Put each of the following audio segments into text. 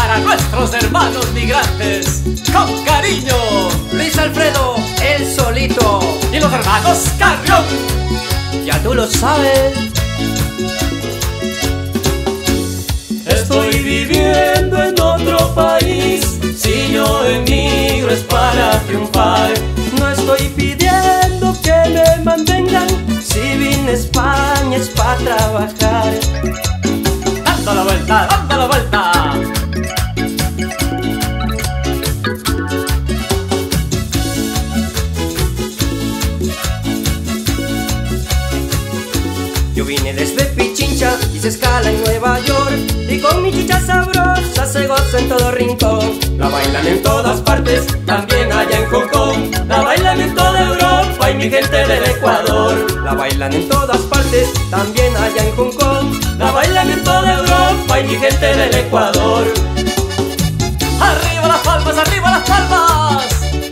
para nuestros hermanos migrantes. Con cariño, Luis Alfredo, el solito. y los hermanos Carrión. Ya tú lo sabes. Estoy viviendo en otro país. Si yo emigro es para triunfar. No estoy pidiendo que me mantengan. Si vine a España es para trabajar. Dando la vuelta, dando la vuelta. Yo vine desde Pichincha, hice escala en Nueva York, y con mi chicha sabrosa se goza en todo rincón. La bailan en todas partes, también allá en Hong Kong. La bailan en toda Europa y mi gente del Ecuador. La bailan en todas partes, también allá en Hong Kong. La bailan en toda Europa y mi gente del Ecuador. ¡Arriba las palmas, arriba las palmas!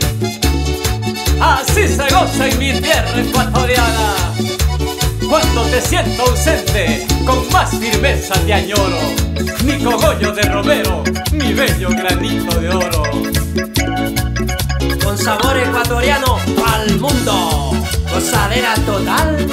Así se goza en mi tierra ecuatoriana. Cuando te siento ausente, con más firmeza te añoro. Mi cogollo de romero, mi bello granito de oro. Con sabor ecuatoriano al mundo, gozadera total.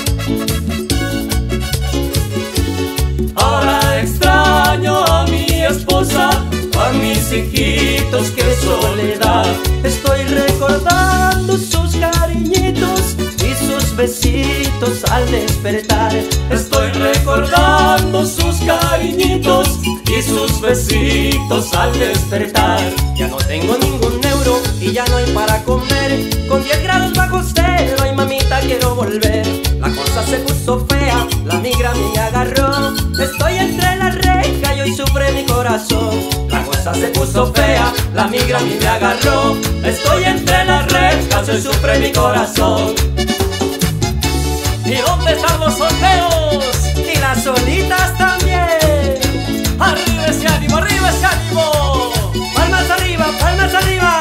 Ahora extraño a mi esposa, a mis hijitos, qué soledad. Estoy recordando sus cariñitos y sus besitos al despertar. Estoy recordando sus cariñitos y sus besitos al despertar. Ya no tengo ningún euro y ya no hay para comer. Con 10 grados bajo cero, ay mamita quiero volver. La cosa se puso fea, la migra me agarró. Estoy entre la reja y hoy sufre mi corazón. La cosa se puso fea, la migra a mí me agarró. Estoy entre las rejas, hoy sufre mi corazón. ¿Y dónde están los solteros? Y las solitas también. ¡Arriba ese ánimo, arriba ese ánimo! Palmas arriba, palmas arriba.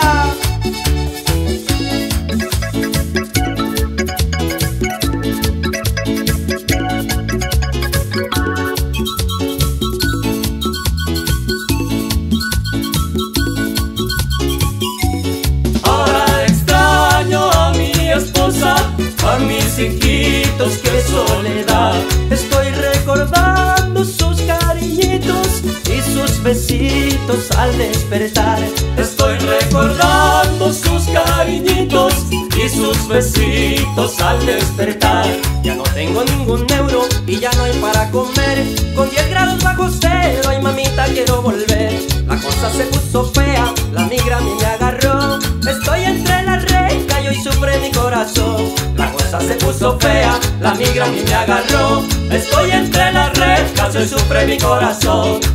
Ahora extraño a mi esposa, a mis hijitos, qué soledad. Estoy recordando sus cariñitos y sus besitos al despertar. Estoy recordando sus cariñitos y sus besitos al despertar. Ya no tengo ningún euro y ya no hay para comer. Con 10 grados bajo cero, ay mamita quiero volver. La cosa se puso fea, la migra a mí me agarró. Estoy entre la reja y hoy sufre mi corazón. La cosa se puso fea, la migra a mí me agarró. Estoy entre las rejas, hoy sufre mi corazón.